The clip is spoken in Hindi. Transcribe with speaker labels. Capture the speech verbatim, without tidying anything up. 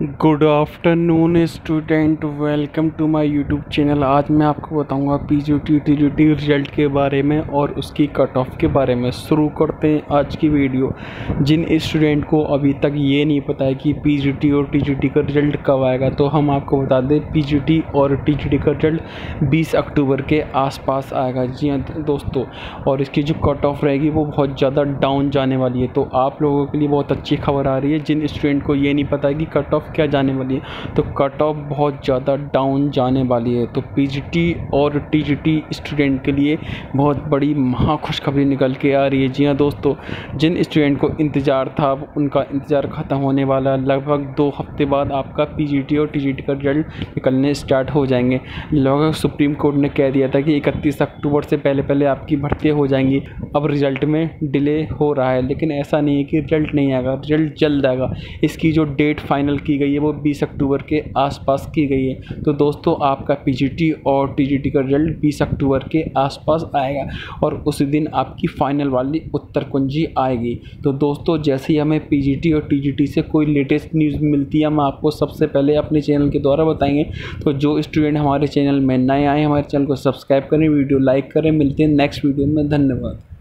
Speaker 1: Good afternoon student, welcome to my YouTube channel. आज मैं आपको बताऊंगा पीजीटी टीजीटी रिजल्ट के बारे में और उसकी कट ऑफ के बारे में। शुरू करते हैं आज की वीडियो। जिन स्टूडेंट को अभी तक ये नहीं पता है कि पीजीटी और टीजीटी का रिजल्ट कब आएगा, तो हम आपको बता दें पीजीटी और टीजीटी का रिजल्ट बीस अक्टूबर के आसपास आएगा। जी हाँ दोस्तों, और इसकी जो कट ऑफ रहेगी वो बहुत ज़्यादा डाउन जाने वाली है। तो आप लोगों के लिए बहुत अच्छी खबर आ रही है। जिन स्टूडेंट को ये नहीं पता है कि कट ऑफ क्या जाने वाली है, तो कट ऑफ बहुत ज़्यादा डाउन जाने वाली है। तो पीजीटी और टीजीटी स्टूडेंट के लिए बहुत बड़ी महा खुशखबरी निकल के आ रही है। जी हाँ दोस्तों, जिन स्टूडेंट को इंतज़ार था उनका इंतज़ार ख़त्म होने वाला है। लगभग दो हफ्ते बाद आपका पीजीटी और टीजीटी का रिजल्ट निकलने स्टार्ट हो जाएंगे। लगभग सुप्रीम कोर्ट ने कह दिया था कि इकतीस अक्टूबर से पहले पहले आपकी भर्तियाँ हो जाएंगी। अब रिज़ल्ट में डिले हो रहा है, लेकिन ऐसा नहीं है कि रिजल्ट नहीं आएगा, रिजल्ट जल्द आएगा। इसकी जो डेट फाइनल की गई है वो बीस अक्टूबर के आसपास की गई है। तो दोस्तों, आपका पीजीटी और टीजीटी का रिजल्ट बीस अक्टूबर के आसपास आएगा और उस दिन आपकी फाइनल वाली उत्तर कुंजी आएगी। तो दोस्तों, जैसे ही हमें पीजीटी और टीजीटी से कोई लेटेस्ट न्यूज़ मिलती है, हम आपको सबसे पहले अपने चैनल के द्वारा बताएंगे। तो जो स्टूडेंट हमारे चैनल में नए आए, हमारे चैनल को सब्सक्राइब करें, वीडियो लाइक करें। मिलते हैं नेक्स्ट वीडियो में। धन्यवाद।